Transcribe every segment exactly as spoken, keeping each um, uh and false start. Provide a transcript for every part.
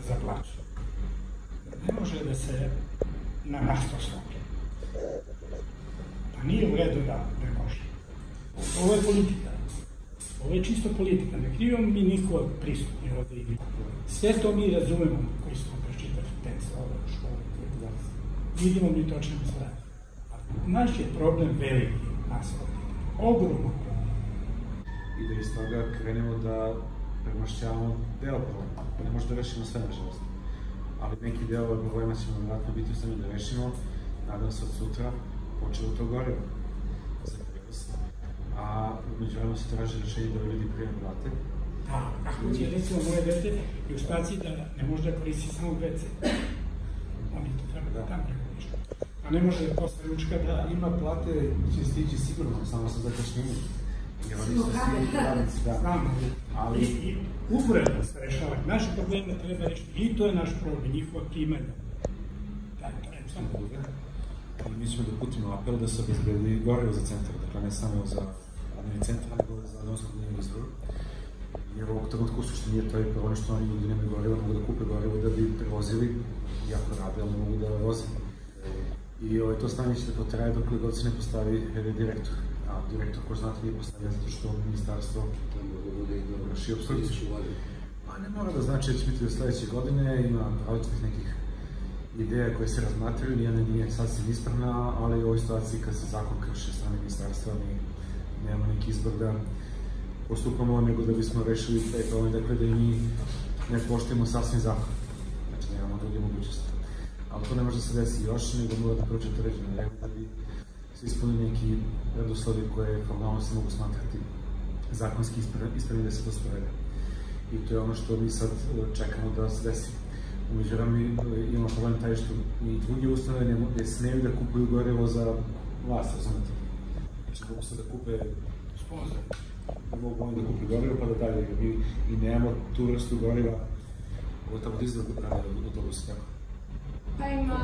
za plaću. Ne može da se na nasto slopi. Pa nije u redu da ne može. Ovo je politika. Ovo je čisto politika. Ne krivamo mi niko pristupni ovde i sve to mi razumemo koji smo prečitali tekst ove u školi. Vidimo mi to čemu se radi. Naš je problem veliki, nas ovdje. Ogromno. I da iz toga krenemo da premošćavamo deo problema. Ne možda da rešimo sve, nažalost. Ali neki deo problema ćemo vjerojatno biti u stanju da rešimo, nadam se od sutra, počeo to gorivo za prevoz. A među vremenu se traži rešenje da ljudi prijeme plate. Da, kako će recimo moje dete i u staciji da ne može da koristi samo ve ce. Oni to treba da tam preko ništa. A ne može posle ručka da... Ima plate, će stići sigurno, samo sa zakašnjenjem. Jer oni su svi radnici, da. Znamo, ali uporedno se rešava. Naše probleme treba rešiti. I to je naš problem, njihova primanja. Da, treba samo bude. Ali mi ćemo da putimo apel da se obezbedi gorivo za centar, dakle ne samo za radni centar, nego za domsku dnevnu izvoru. Jer ovog trenutku u suštini je to i problem što oni ljudi nemaju gorivo, mogu da kupe gorivo da bi prevozili, iako rade, ali mogu da voze. I to stanje će da potraje dok god se ne postavi direktor. A direktor, ko znate, nije postavljen zato što ministarstvo vrši opstrukciju. Pa ne mora da znači da će biti do sledeće godine, ima različitih nekih ideja koje se razmatraju, nijedna nije sasvim ispravna, ali u ovoj situaciji kad se zakon krši strane ministarstva, mi nemamo neki izbor da postupamo, nego da bismo rešili taj problem, dakle da i mi ne poštujemo sasvim zakon. Znači, nemamo druge mogućnosti. Ali to ne može da se desi još, nego mora da prođe određeno vreme da bi se ispunili neki preduslovi koje formalno se mogu smatrati zakonski ispravni da se to sprovede. I to je ono što mi sad čekamo da se desi. Umeđu vremenu imamo problem taj što i druge ustanove ne smeju da kupuju gorivo za vlast, razumete? Znači, mogu se da kupe sponzor. Mogu oni da kupe gorivo pa da dalje, jer mi i nemamo tu vrstu goriva od tamo dizela da pravi od autobusa, tako. Pa ima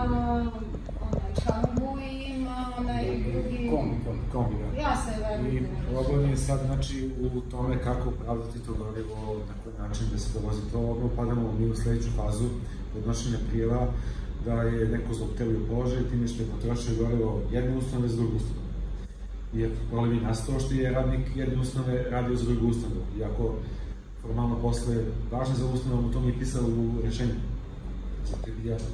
onaj Čambu i ima onaj drugi... Kombi, kombi, da. Ja se verujem. I problem je sad, znači, u tome kako upravljati to gorivo, na koji način da se dovozi to. Ovdje upadamo mi u sledeću fazu podnošenja prijeva da je neko zloupotrebio položaj i time što je potrošio gorivo jedne ustanove za drugu ustanovu. Jer problem je nastao što je radnik jedne ustanove radio za drugu ustanovu. Iako formalno posle važno za ustanovu, to mi je pisalo u rešenju. Zato je bi jasno.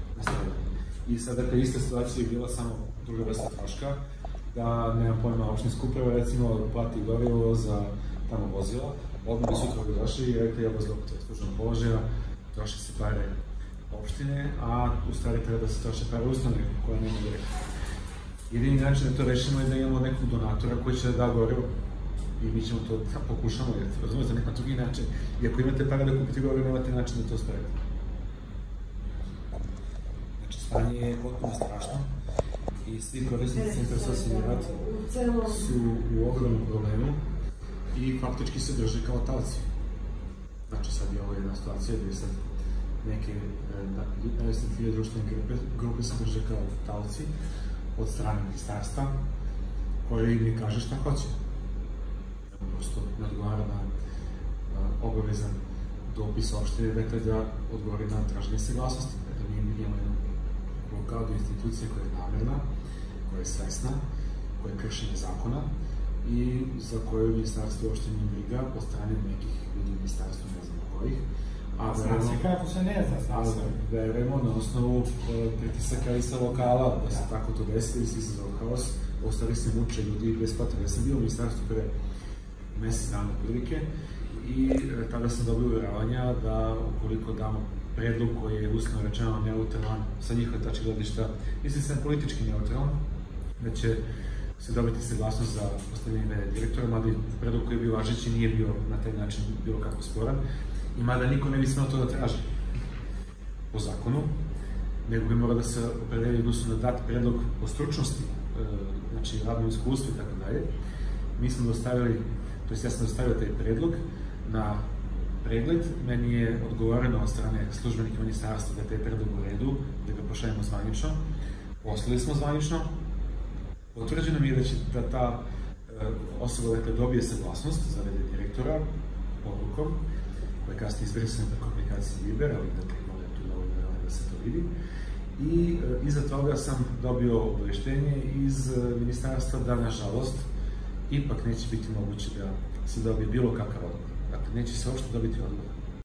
I sad, dakle, ista situacija je bila samo druga vrsta troška, da, nemam pojma, opštinska uprava, recimo, plati gorivo za tamo vozila, odmah bi sutra bi došli i rekli, evo, zbog službenog položaja, troši se pare opštine, a u stvari treba da se troše pare ustanove koje nema direktno. Jedini način da to rešimo je da imamo nekog donatora koji će da da gorivo i mi ćemo to da pokušamo, jer razumete, nema drugi način. I ako imate pare da kupite gorivo, nemate način da to spravite. Stanje je potpuno strašno i svi korisnici centra socijalni rad su u ogromnom problemu i faktički se drže kao talci. Znači sad je ovo jedna situacija gdje sad neke najosjetljivije društvene grupe se drže kao talci od strane ministarstva koje im ne kaže šta hoće. Prosto ne odgovara na obavezan dopis opštine, dakle da odgovori na traženje saglasnosti. Dakle, mi imamo jednu blokadu institucije koja je namerna, koja je svesna, koja je kršenje zakona i za koju ministarstvo uopšte nije briga od strane nekih ljudi ministarstva, ne znam kojih. Zna se kako se ne zna, zna se. Verujemo na osnovu pritisaka i sa lokala da se tako to desi, da se izazvao haos, u stvari se muče ljudi besplatno. Ja sam bio u ministarstvu pre mesec dana prilike i tada sam dobio uvjeravanja da ukoliko damo predlog koji je uslovno rečeno neutralan sa njihove tačke gledišta, mislim sam politički neutralan, da će se dobiti saglasnost za postavljanje direktora, mada i predlog koji je bio važeći nije bio na taj način bilo kako sporan, i mada niko ne bi smeo to da traži po zakonu, nego bi morao da se opredeli odnosno da dat predlog o stručnosti, znači radnom iskustvu i tako dalje. Mi smo dostavili, to jest ja sam dostavio taj predlog na pregled, meni je odgovoreno od strane službenika ministarstva da je taj predlog u redu, da ga pošaljemo zvanično. Poslali smo zvanično, potvrđeno mi je da će da ta osoba dakle dobije saglasnost za v d direktora porukom koje kasnije izbrisane preko aplikacije Viber, ali dakle imali tu dovoljno vremena da se to vidi. I e, iza toga sam dobio obavještenje iz e, ministarstva da, nažalost, ipak neće biti moguće da se dobije bilo kakav odgovor. Dakle, neće se uopšte dobiti odgovor.